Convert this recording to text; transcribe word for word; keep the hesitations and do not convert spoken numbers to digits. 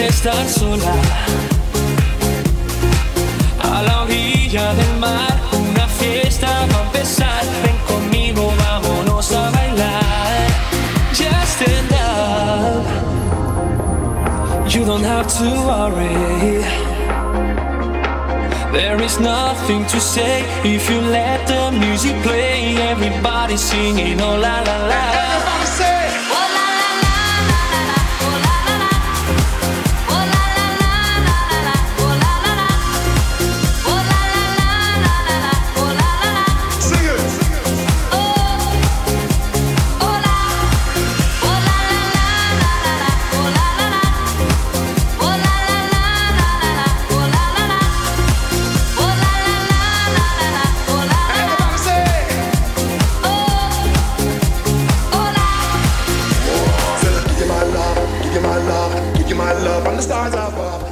merece estar sola. A la orilla del mar, una fiesta va a empezar. Ven conmigo, vámonos a bailar. Just in love, you don't have to worry. There is nothing to say if you let the music play. Everybody singing, oh la la la. Everybody say, oh la la la la la, oh la la la, oh la la la la la, oh la la la, oh la la la la la, oh la la la. Sing it, sing it. Oh, oh la, oh la la la la la, oh la la la, oh la la la la la, oh la la la. My love, and the stars above.